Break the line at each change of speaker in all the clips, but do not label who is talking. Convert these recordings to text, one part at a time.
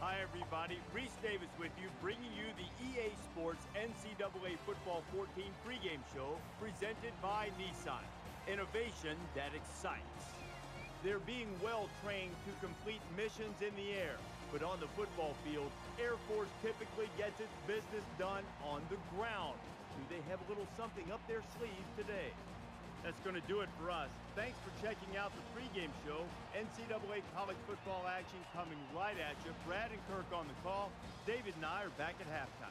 Hi, everybody. Reese Davis with you, bringing you the EA Sports NCAA Football 14 pregame show presented by Nissan. Innovation that excites. They're being well-trained to complete missions in the air, but on the football field, Air Force typically gets its business done on the ground. Do they have a little something up their sleeve today? That's going to do it for us. Thanks for checking out the pregame show. NCAA college football action coming right at you. Brad and Kirk on the call. David and I are back at halftime.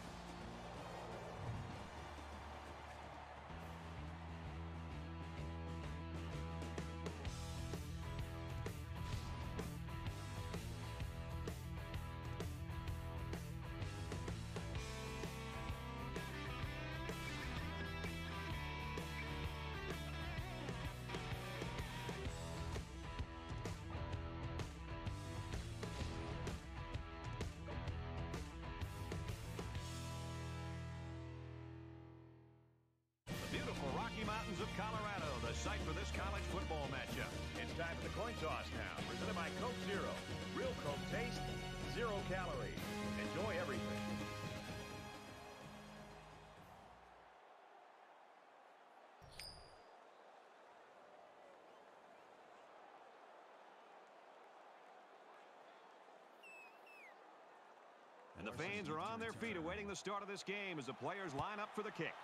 Beautiful Rocky Mountains of Colorado, the site for this college football matchup. It's time for the coin toss now, presented by Coke Zero. Real Coke taste, 0 calories. Enjoy everything. And the fans are on their feet awaiting the start of this game as the players line up for the kick.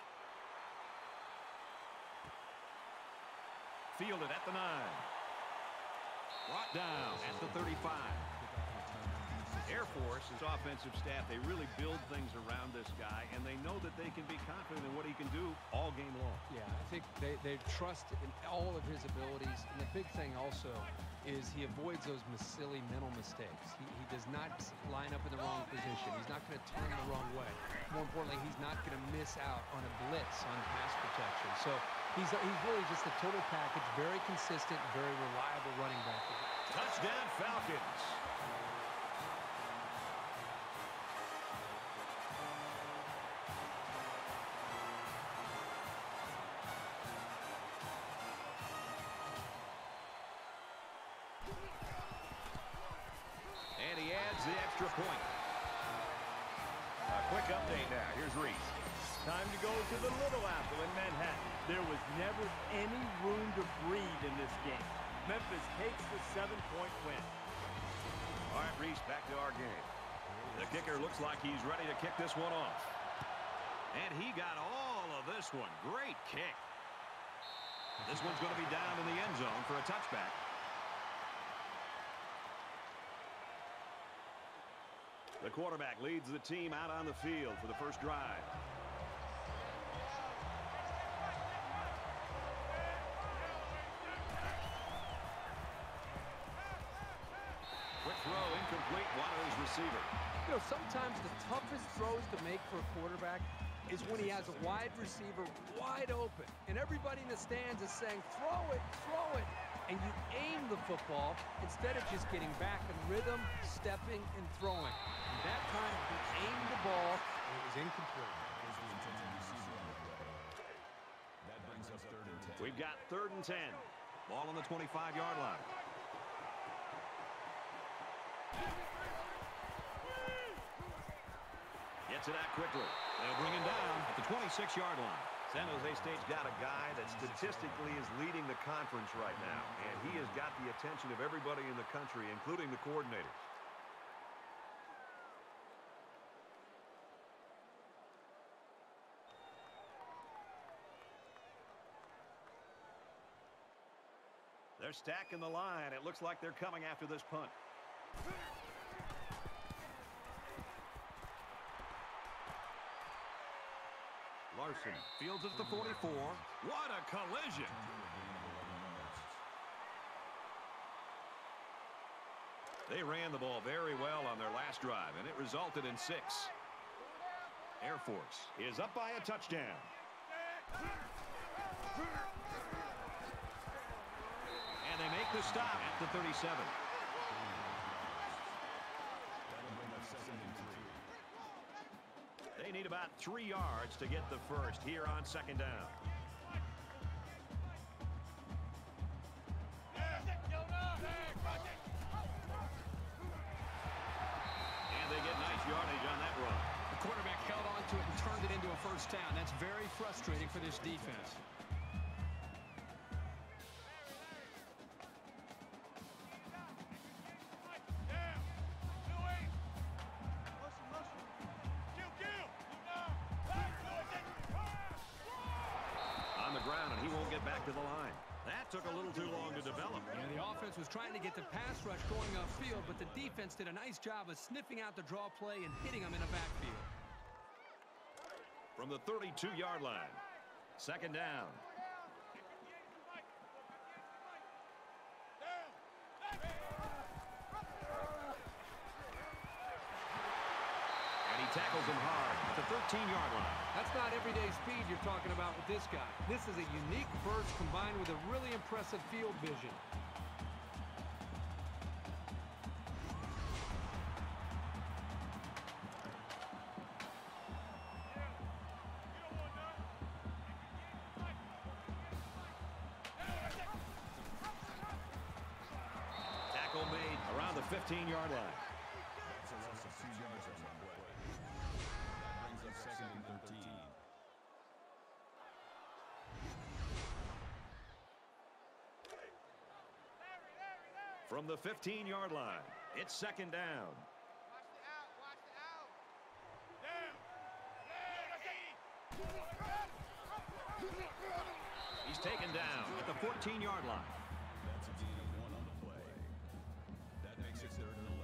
Fielded at the 9. Brought down at the 35. Air Force's offensive staff, they really build things around this guy, and they know that they can be confident in what he can do all game long.
Yeah, I think they trust in all of his abilities. And the big thing also is he avoids those silly mental mistakes. He does not line up in the wrong position. He's not going to turn the wrong way. More importantly, he's not going to miss out on a blitz on pass protection. So he's really just a total package, very consistent, very reliable running back.
Touchdown Falcons. And he adds the extra point. A quick update now. Here's Reese.
Time to go to the Little Apple in Manhattan. There was never any room to breathe in this game. Memphis takes the 7-point win.
All right, Reese, back to our game. The kicker looks like he's ready to kick this one off. And he got all of this one. Great kick. This one's going to be down in the end zone for a touchback. The quarterback leads the team out on the field for the first drive. Quick throw, incomplete, Waters receiver.
You know, sometimes the toughest throws to make for a quarterback is when he has a wide receiver wide open. And everybody in the stands is saying, throw it, throw it. And you aim the football instead of just getting back in rhythm, stepping, and throwing. And that time, he aimed the ball, and it was incomplete.
That brings us 3rd and 10.
We've got 3rd and 10. Ball on the 25-yard line. Gets it out quickly. They'll bring him down at the 26-yard line. San Jose State's got a guy that statistically is leading the conference right now, and he has got the attention of everybody in the country, including the coordinators. They're stacking the line. It looks like they're coming after this punt. Larson fields at the 44. What a collision. They ran the ball very well on their last drive, and it resulted in 6. Air Force is up by a touchdown. And they make the stop at the 37. They need about 3 yards to get the first here on 2nd down.
quarterback held on to it and turned it into a first down. That's very frustrating for this defense.
On the ground, and he won't get back to the line. That took a little too long to develop.
Yeah, the offense was trying to get the pass rush going upfield, but the defense did a nice job of sniffing out the draw play and hitting them in the backfield.
From the 32-yard line, second down. And he tackles him hard at the 13-yard line.
That's not everyday speed you're talking about with this guy. This is a unique burst combined with a really impressive field vision.
Tackle made around the 15-yard line.
That's a loss of 2 yards on that play. That brings up second and 13.
From the 15-yard line, it's second down. He's taken down at the 14-yard line.
That's a gain of 1 on the play. That makes it third and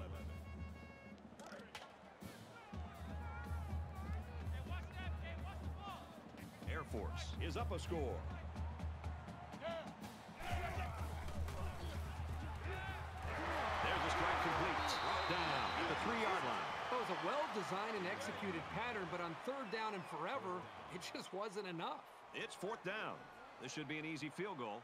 11.
Air Force is up a score. There's a strike complete. Down at the 3-yard line.
That was a well-designed and executed pattern, but on third down and forever, it just wasn't enough.
It's fourth down. This should be an easy field goal.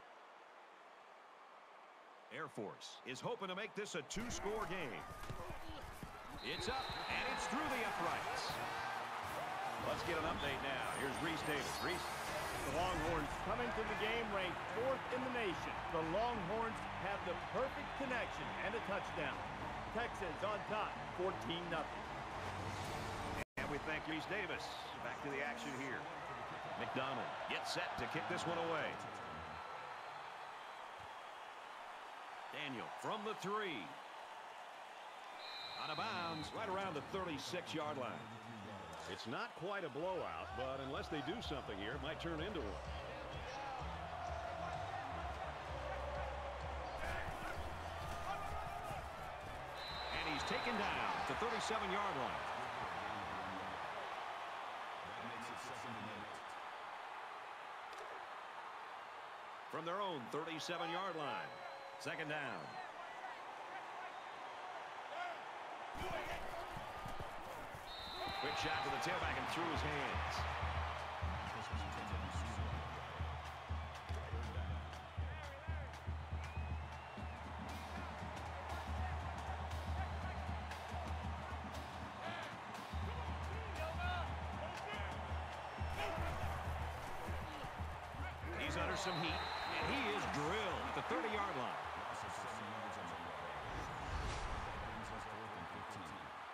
Air Force is hoping to make this a 2-score game. It's up, and it's through the uprights. Let's get an update now. Here's Reese Davis. Reese.
The Longhorns come into the game ranked 4th in the nation. The Longhorns have the perfect connection and a touchdown. Texans on top, 14-0.
And we thank Reese Davis. Back to the action here. McDonald gets set to kick this one away. Daniel from the 3. Out of bounds, right around the 36-yard line. It's not quite a blowout, but unless they do something here, it might turn into one. And he's taken down at the 37-yard line.
That makes it second and 8.
From their own 37-yard line. Second down. Quick shot to the tailback and through his hands. He's under some heat, and he is drilled at the 30-yard line.
Loss of 7 yards on the play. That brings us fourth and 15.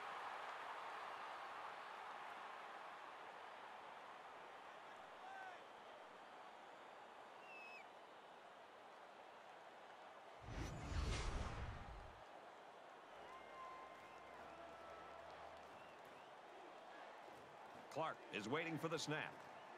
Clark is waiting for the snap.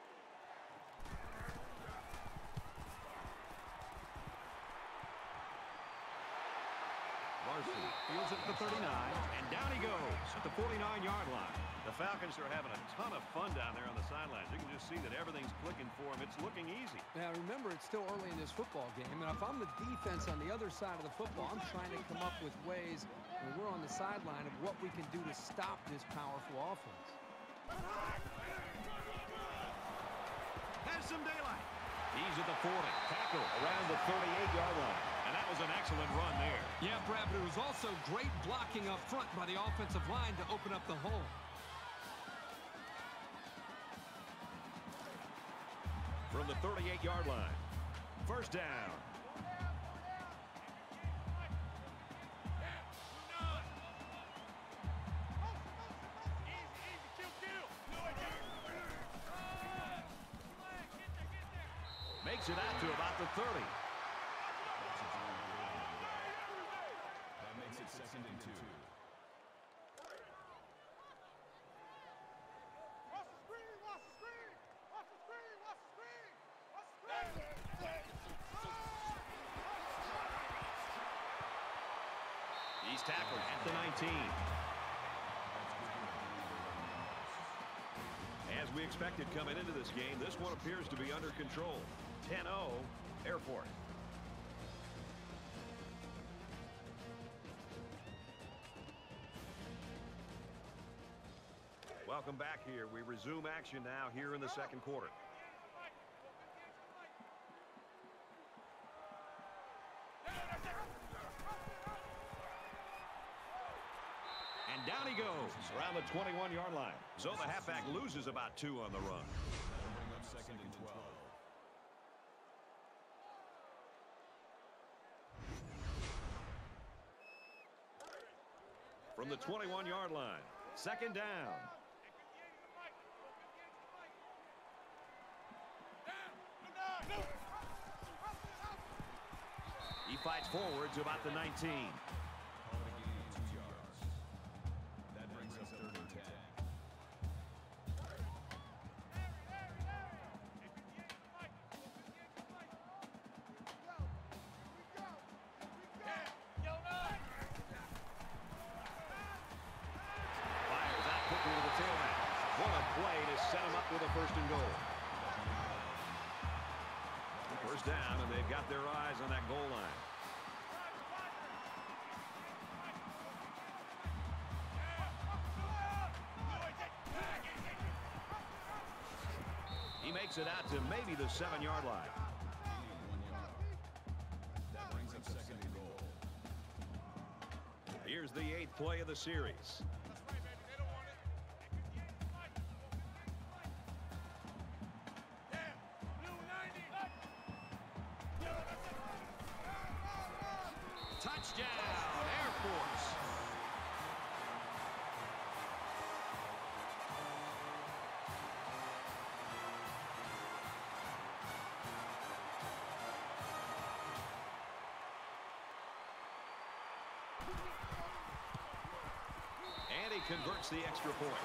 Larson fields it at the 39, and down he goes at the 49-yard line. The Falcons are having a ton of fun down there on the sidelines. You can just see that everything's clicking for them. It's looking easy.
Now, remember, it's still early in this football game, and if I'm the defense on the other side of the football, I'm trying to come up with ways when we're on the sideline of what we can do to stop this powerful offense.
Has some daylight. He's at the 40. Tackle around the 38-yard line. And that was an excellent run there.
Yeah, Brad, but it was also great blocking up front by the offensive line to open up the hole.
From the 38-yard line. First down. gets it out to about the 30.
That makes it 2nd and 2.
He's tackled at the 19. As we expected coming into this game, this one appears to be under control. 10-0, Air Force. Welcome back here. We resume action now here in the second quarter. And down he goes around the 21-yard line. So the halfback loses about 2 on the run.
That'll bring up 2nd and 12.
From the 21-yard line, 2nd down. He fights forward to about the 19.
That brings us 3rd and 10.
Fires out quickly to the tailback. What a play to set him up with a 1st and goal. 1st down, and they've got their eyes on that goal line. He makes it out to maybe the 7-yard line.
That brings up 2nd and goal.
Here's the 8th play of the series. Touchdown, Air Force. And he converts the extra point.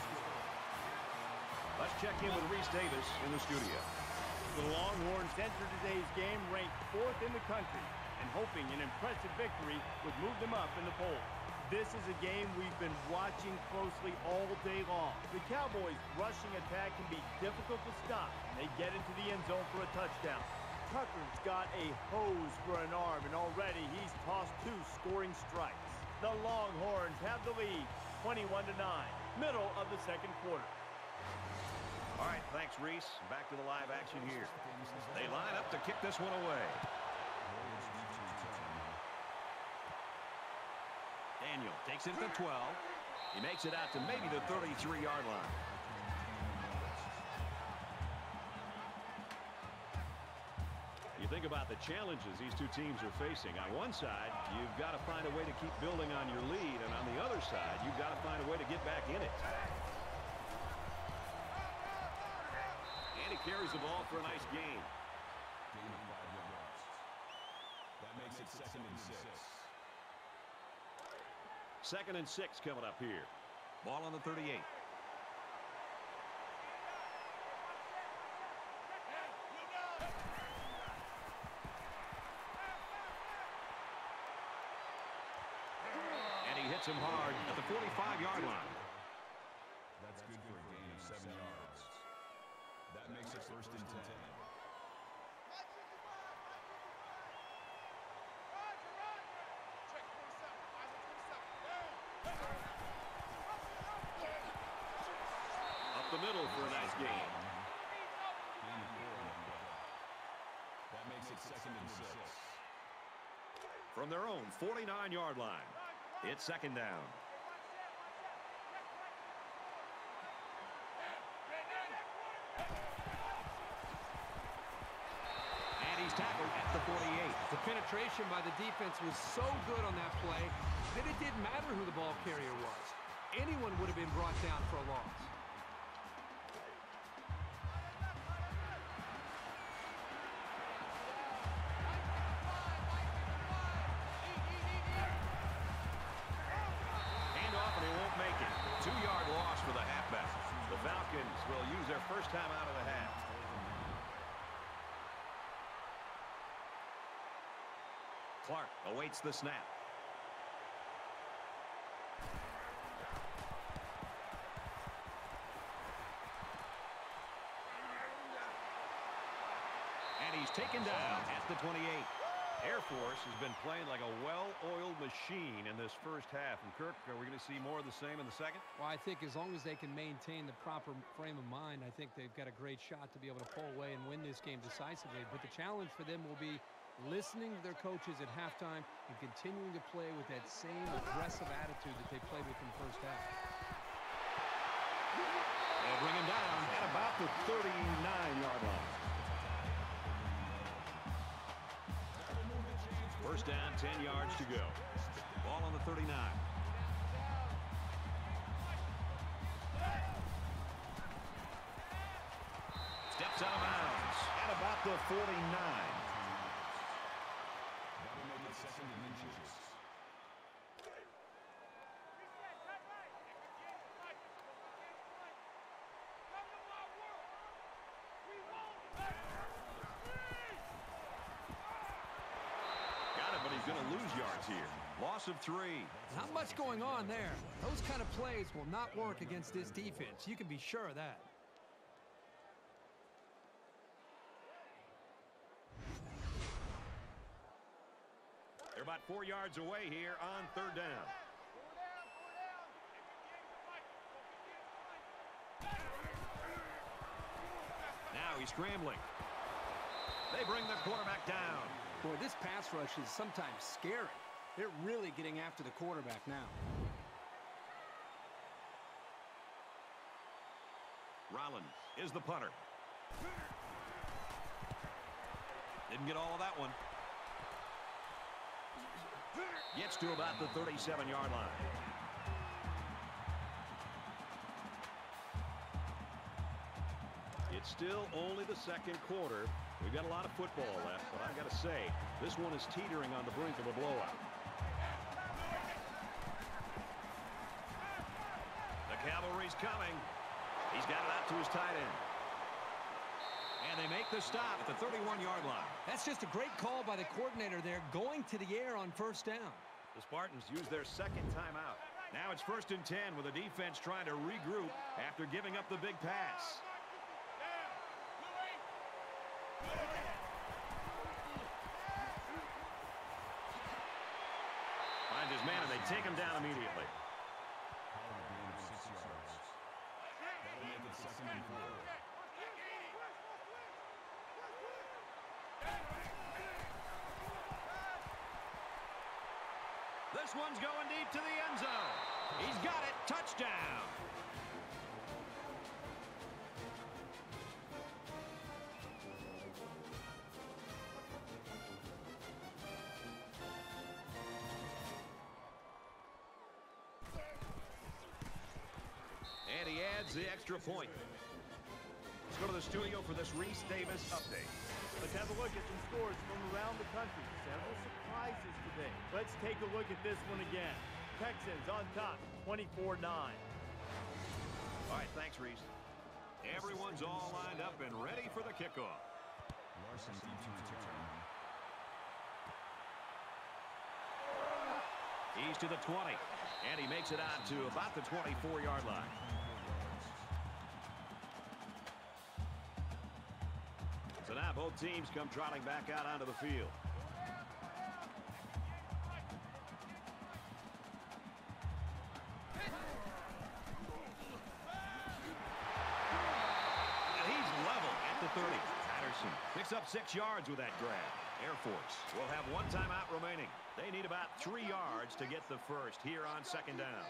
Let's check in with Reese Davis in the studio.
The Longhorns enter today's game ranked 4th in the country, and hoping an impressive victory would move them up in the poll. This is a game we've been watching closely all day long. The Cowboys' rushing attack can be difficult to stop, and they get into the end zone for a touchdown. Tucker's got a hose for an arm, and already he's tossed 2 scoring strikes. The Longhorns have the lead, 21-9, middle of the second quarter.
All right, thanks, Reese. Back to the live action here. They line up to kick this one away. Daniel takes it to 12. He makes it out to maybe the 33-yard line. You think about the challenges these two teams are facing. On one side, you've got to find a way to keep building on your lead, and on the other side, you've got to find a way to get back in it. And he carries the ball for a nice gain.
Gain of 5 yards. That makes it 2nd and 6.
2nd and 6 coming up here. Ball on the 38. And he hits him hard at the 45-yard line.
That's good for a gain of 7 yards. That makes it 1st and 10.
Up the middle for a nice gain.
Gain of 4 on the play. That makes it 2nd and 6.
From their own 49-yard line, it's 2nd down. And he's tackled at the 48.
The penetration by the defense was so good on that play that it didn't matter who the ball carrier was. Anyone would have been brought down for a loss.
Falcons will use their first time out of the half. Clark awaits the snap. And he's taken down at the 28. Air Force has been playing like a well-oiled machine in this first half. And, Kirk, are we going to see more of the same in the second?
Well, I think as long as they can maintain the proper frame of mind, I think they've got a great shot to be able to pull away and win this game decisively. But the challenge for them will be listening to their coaches at halftime and continuing to play with that same aggressive attitude that they played with in the first half.
They'll bring him down at about the 39-yard line. First down, 10 yards to go. Ball on the 39. Steps out of bounds at about the 49.
That'll make it 2nd and inches.
But he's going to lose yards here. Loss of 3.
Not much going on there. Those kind of plays will not work against this defense. You can be sure of that.
They're about 4 yards away here on 3rd down. Now he's scrambling. They bring the quarterback down.
Boy, this pass rush is sometimes scary. They're really getting after the quarterback now.
Rollins is the punter. Didn't get all of that one. Gets to about the 37-yard line. It's still only the second quarter. We've got a lot of football left, but I've got to say, this one is teetering on the brink of a blowout. The cavalry's coming. He's got it out to his tight end. And they make the stop at the 31-yard line.
That's just a great call by the coordinator there, going to the air on first down.
The Spartans use their second timeout. Now it's 1st and 10 with the defense trying to regroup after giving up the big pass. Finds his man, and they take him down immediately.
Call a gain of 6 yards. That'll make it 2nd and 4.
This one's going deep to the end zone. He's got it. Touchdown. And he adds the extra point. Let's go to the studio for this Reese Davis update.
Let's have a look at some scores from around the country. Several surprises today. Let's take a look at this one again. Texans on top, 24-9.
All right, thanks, Reese. Everyone's all lined up and ready for the kickoff.
Larson to return.
He's to the 20, and he makes it out to about the 24-yard line. So now both teams come trotting back out onto the field. And he's level at the 30. Patterson picks up 6 yards with that grab. Air Force will have 1 timeout remaining. They need about 3 yards to get the first here on 2nd down.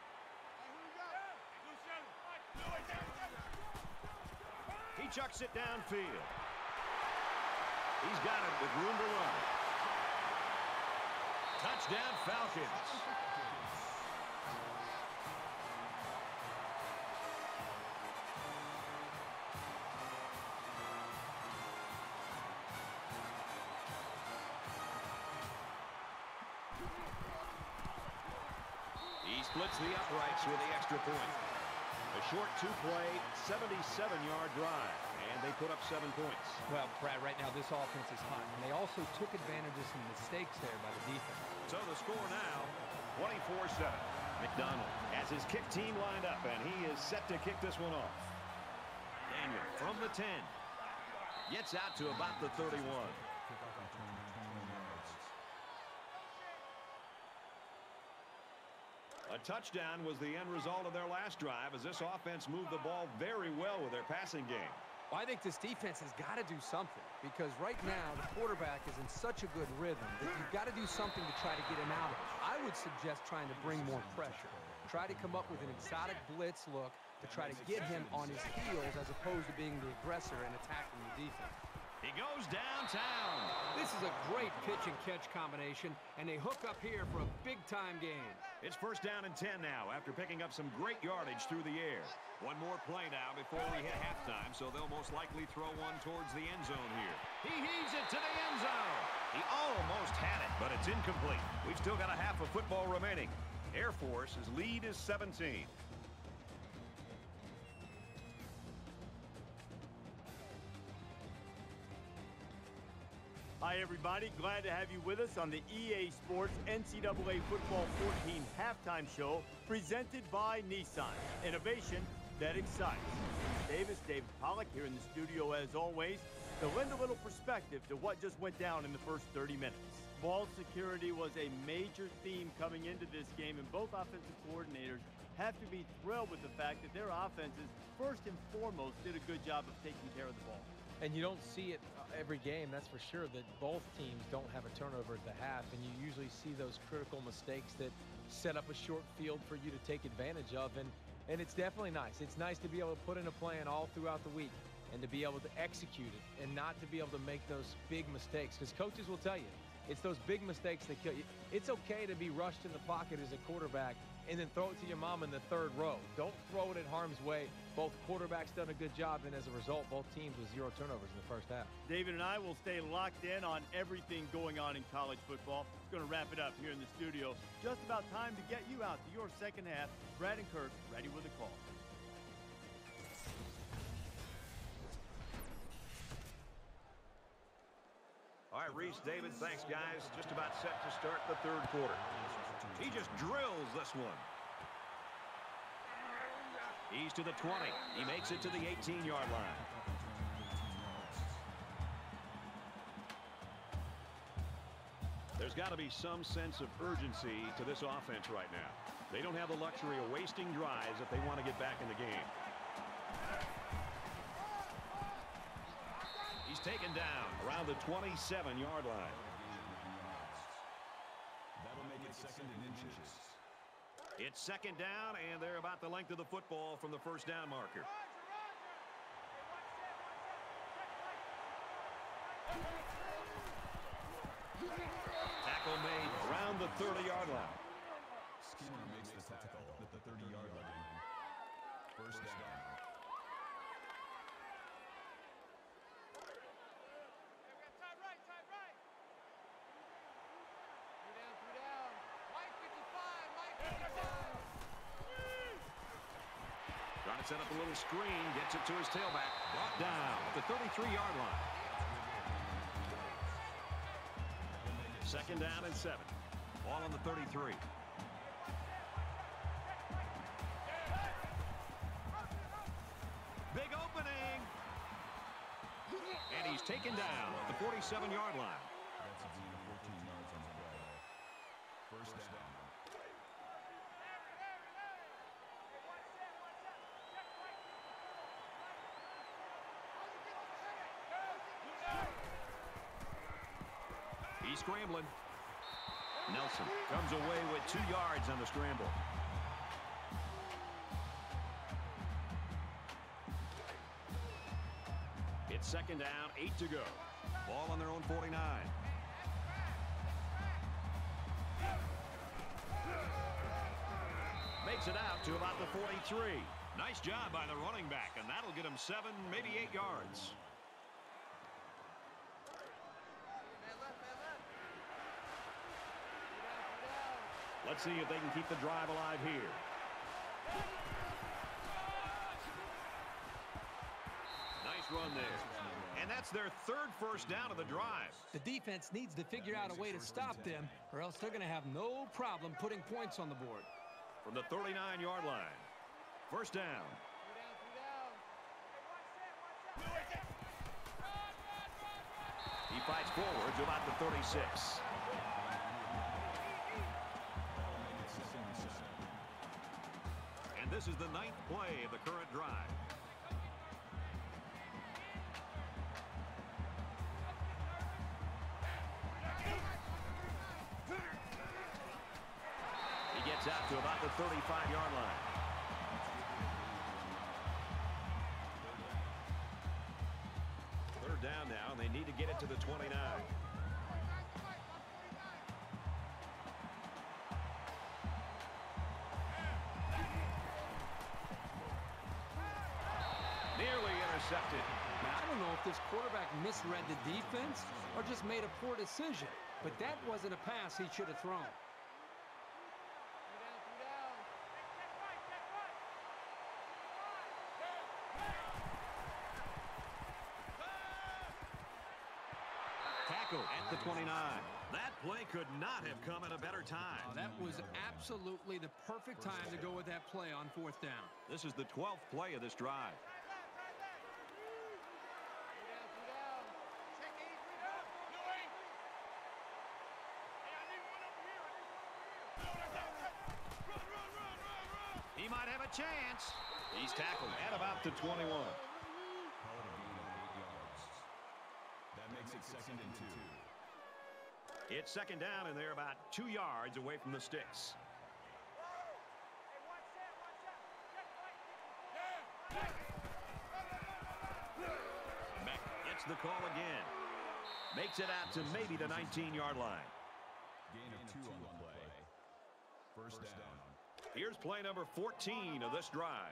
He chucks it downfield. He's got it with room to run. Touchdown, Falcons. He splits the uprights with the extra point. A short two-play, 77-yard drive, and they put up 7 points.
Well, Brad, right now this offense is hot, and they also took advantage of some mistakes there by the defense.
So the score now, 24-7. McDonald has his kick team lined up, and he is set to kick this one off. Daniel from the 10. Gets out to about the 31. A touchdown was the end result of their last drive as this offense moved the ball very well with their passing game.
Well, I think this defense has got to do something because right now the quarterback is in such a good rhythm that you've got to do something to try to get him out of it. I would suggest trying to bring more pressure. Try to come up with an exotic blitz look to try to get him on his heels as opposed to being the aggressor and attacking the defense.
He goes downtown.
This is a great pitch and catch combination, and they hook up here for a big-time gain.
It's first down and 10 now after picking up some great yardage through the air. One more play now before we hit halftime, so they'll most likely throw one towards the end zone here. He heaves it to the end zone. He almost had it, but it's incomplete. We've still got a half of football remaining. Air Force's lead is 17.
Hi, everybody. Glad to have you with us on the EA Sports NCAA Football 14 halftime show presented by Nissan. Innovation that excites. David Pollack here in the studio as always to lend a little perspective to what just went down in the first 30 minutes. Ball security was a major theme coming into this game, and both offensive coordinators have to be thrilled with the fact that their offenses, first and foremost, did a good job of taking care of the ball.
And you don't see it every game, that's for sure, that both teams don't have a turnover at the half, and you usually see those critical mistakes that set up a short field for you to take advantage of, and it's definitely nice. It's nice to be able to put in a plan all throughout the week and to be able to execute it and not to be able to make those big mistakes, because coaches will tell you, it's those big mistakes that kill you. It's okay to be rushed in the pocket as a quarterback and then throw it to your mom in the third row. Don't throw it in harm's way. Both quarterbacks done a good job, and as a result, both teams with 0 turnovers in the first half.
David and I will stay locked in on everything going on in college football. It's going to wrap it up here in the studio. Just about time to get you out to your second half. Brad and Kirk ready with a call.
All right, Reese, David, thanks, guys. Just about set to start the third quarter. He just drills this one. He's to the 20. He makes it to the 18-yard line. There's got to be some sense of urgency to this offense right now. They don't have the luxury of wasting drives if they want to get back in the game. He's taken down around the 27-yard line.
That'll make it second and inches.
It's second down, and they're about the length of the football from the first down marker. Tackle made around the 30-yard line.
Skinner makes the tackle at the 30-yard line. First down.
Trying to set up a little screen, gets it to his tailback. Brought down at the 33-yard line. Second down and 7. Ball on the 33. Big opening. And he's taken down at the 47-yard line.
That's a gain of 14 yards on the play. First down.
He's scrambling. Nelson comes away with 2 yards on the scramble. It's second down, 8 to go. Ball on their own 49. Makes it out to about the 43. Nice job by the running back, and that'll get him 7, maybe 8 yards. Let's see if they can keep the drive alive here. run there. And that's their third first down of the drive.
The defense needs to figure out a way to stop them, or else they're going to have no problem putting points on the board.
From the 39-yard line. First down. He fights forward to about the 36. And this is the 9th play of the current drive. He gets out to about the 35-yard line. Third down now, and they need to get it to the 29. Nearly intercepted.
Now, I don't know if this quarterback misread the defense or just made a poor decision, but that wasn't a pass he should have thrown.
Tackle at the 29. That play could not have come at a better time.
Oh, that was absolutely the perfect time to go with that play on fourth down.
This is the 12th play of this drive. He might have a chance. He's tackled at about the 21.
That makes it 2nd and 2.
It's second down, and they're about 2 yards away from the sticks. Beck gets the call again. Makes it out to maybe the 19-yard line.
Gain of 2 on the play. First down.
Here's play number 14 of this drive.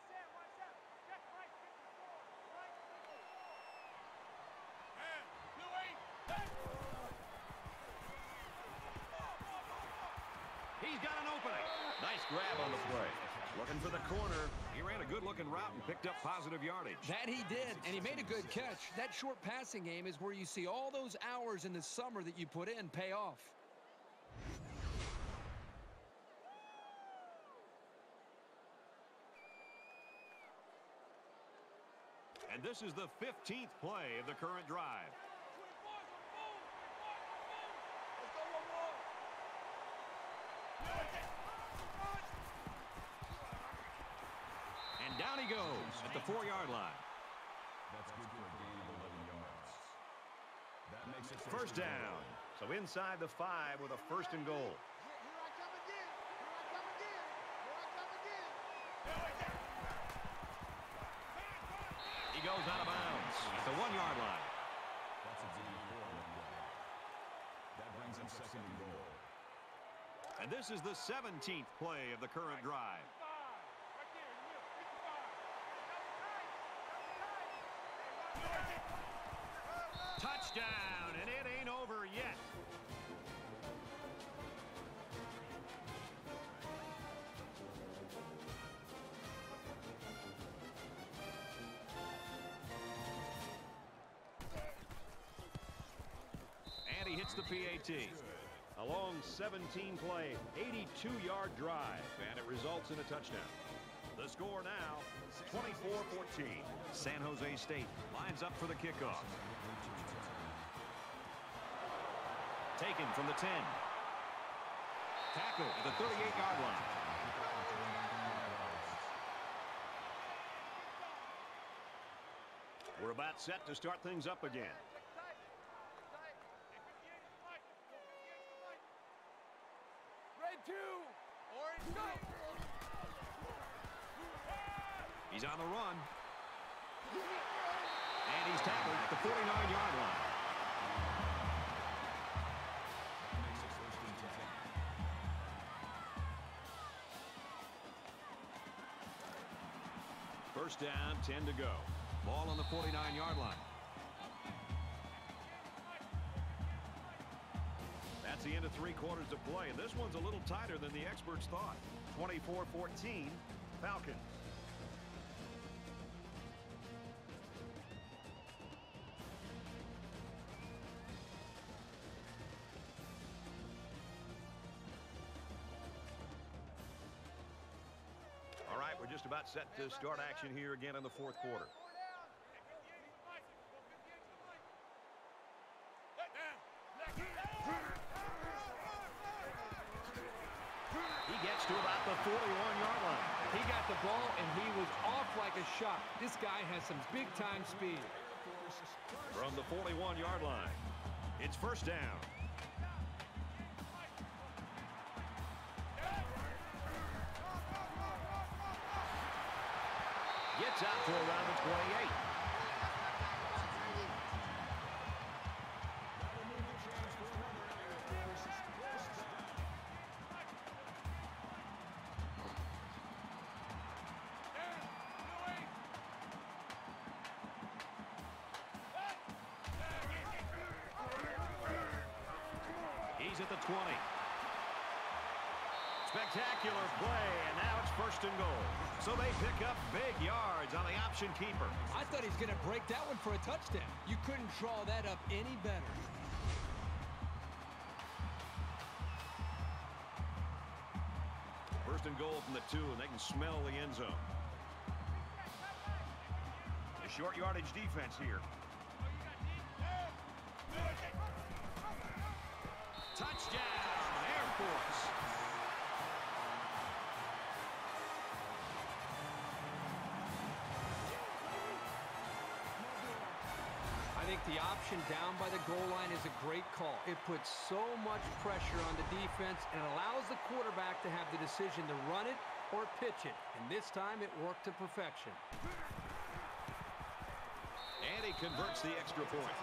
He's got an opening. Nice grab on the play. Looking for the corner. He ran a good-looking route and picked up positive yardage.
That he did, and he made a good catch. That short passing game is where you see all those hours in the summer that you put in pay off.
And this is the 15th play of the current drive. And down he goes at the 4-yard line.
That's good for a gain of 11 yards. That makes it
First down. So inside the 5 with a 1st and goal. He goes out of bounds at the 1-yard line.
That's a gain of 4 on the play. That brings him 2nd and goal.
And this is the 17th play of the current drive. Touchdown, and it ain't over yet. And he hits the PAT. A long 17-play, 82-yard drive, and it results in a touchdown. The score now, 24-14. San Jose State lines up for the kickoff. Taken from the 10. Tackle at the 38-yard line. We're about set to start things up again. He's on the run. And he's tackled at the 49-yard line. First down, 10 to go. Ball on the 49-yard line. That's the end of 3 quarters of play, and this one's a little tighter than the experts thought. 24-14, Falcons. just about set to start action here again in the fourth quarter. He gets to about the 41-yard line.
He got the ball, and he was off like a shot. This guy has some big-time speed.
From the 41-yard line, it's first down. Gets out to around the 28. He's at the 20. Spectacular play, and now it's first and goal. So they pick up big yards on the option keeper.
I thought he was going to break that one for a touchdown. You couldn't draw that up any better.
First and goal from the 2, and they can smell the end zone. A short yardage defense here. Touchdown, Air Force.
I think the option down by the goal line is a great call. It puts so much pressure on the defense and allows the quarterback to have the decision to run it or pitch it. And this time it worked to perfection.
And he converts the extra point.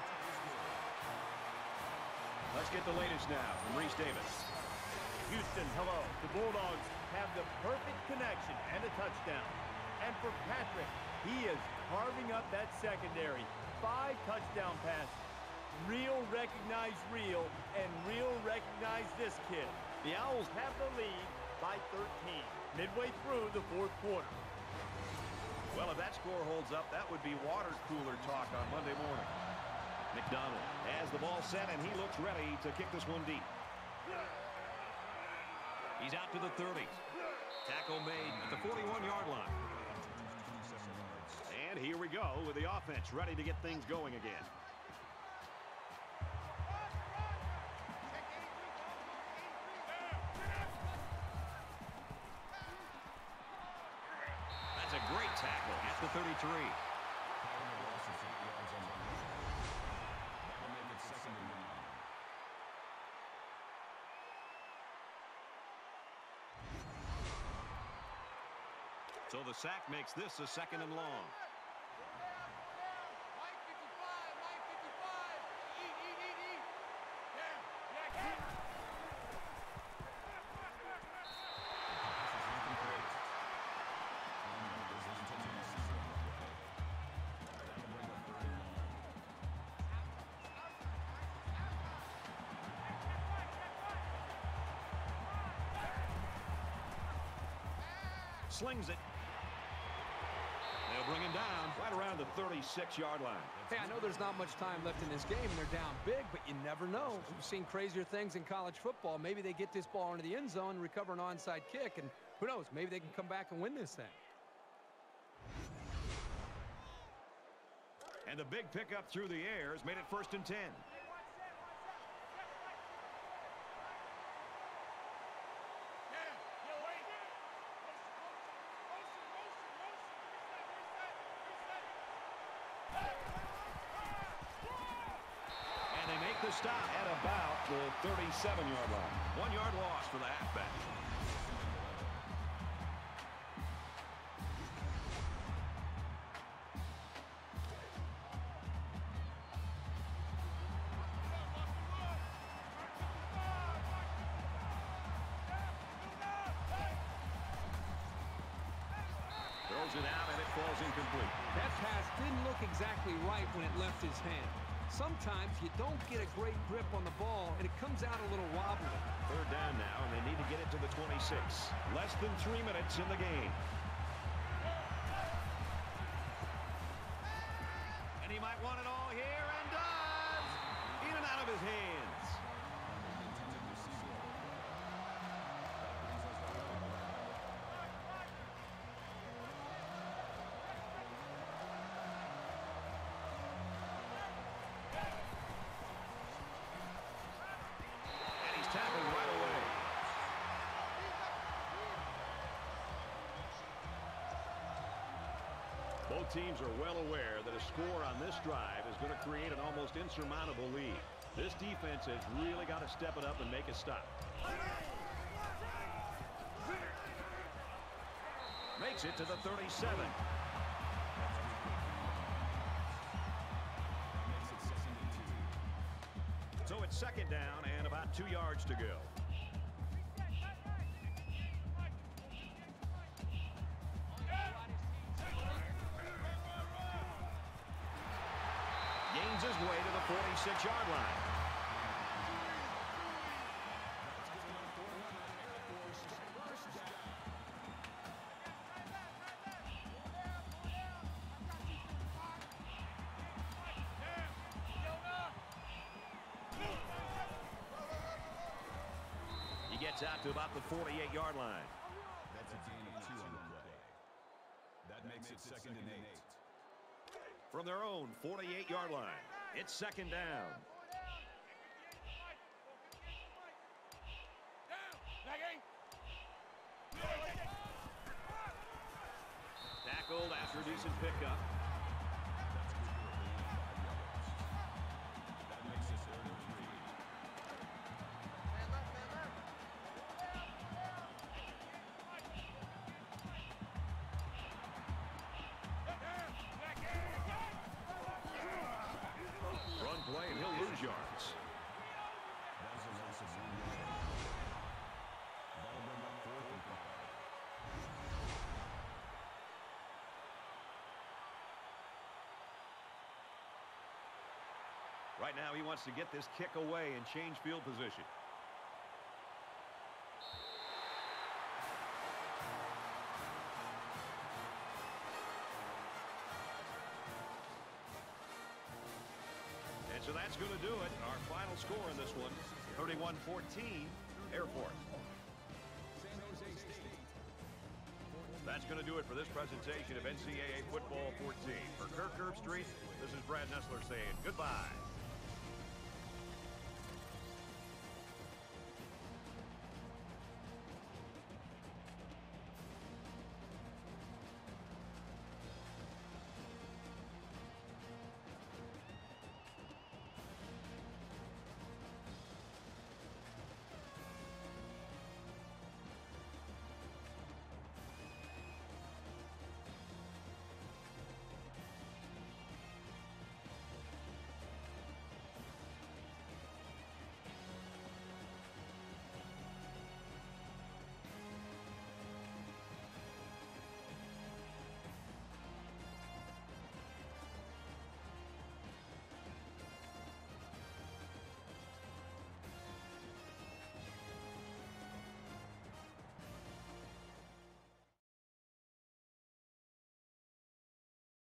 Let's get the latest now from Reese Davis.
Houston, hello. The Bulldogs have the perfect connection and a touchdown. And for Patrick, he is carving up that secondary. 5 touchdown passes. Real recognize real, and real recognize this kid. The Owls have the lead by 13, midway through the fourth quarter.
Well, if that score holds up, that would be water cooler talk on Monday morning. McDonald has the ball set, and he looks ready to kick this one deep. He's out to the 30. Tackle made at the 41-yard line. And here we go with the offense ready to get things going again. That's a great tackle at the 33. So the sack makes this a second and long. Slings it. They'll bring him down right around the 36-yard line.
Hey, I know there's not much time left in this game, and they're down big, but you never know. We've seen crazier things in college football. Maybe they get this ball into the end zone, recover an onside kick, and who knows, maybe they can come back and win this thing.
And the big pickup through the air has made it first and 10. Stop at about the 37-yard line. 1 yard loss for the halfback. Throws it out and it falls incomplete.
That pass didn't look exactly right when it left his hand. Sometimes you don't get a great grip on the ball, and it comes out a little wobbly.
Third down now, and they need to get it to the 26. Less than 3 minutes in the game. And he might want it all here, and does! In and out of his hands. Both teams are well aware that a score on this drive is going to create an almost insurmountable lead. This defense has really got to step it up and make a stop. Makes it to the 37. So it's second down and about 2 yards to go. Gains his way to the 46-yard line. He gets out to about the 48-yard line.
That's a gain of 2 on the play. That makes it second and 8.
From their own 48-yard line, it's second down. Tackled after a decent pickup.
That makes it third and 3.
Run play, and he'll lose yards.
That's a loss of 1 yard. That'll bring up 4th and 5.
Right now, he wants to get this kick away and change field position. And so that's going to do it. Our final score in this one, 31-14, Air Force. That's going to do it for this presentation of NCAA Football 14. For Kirk Herbstreit, this is Brad Nessler saying goodbye.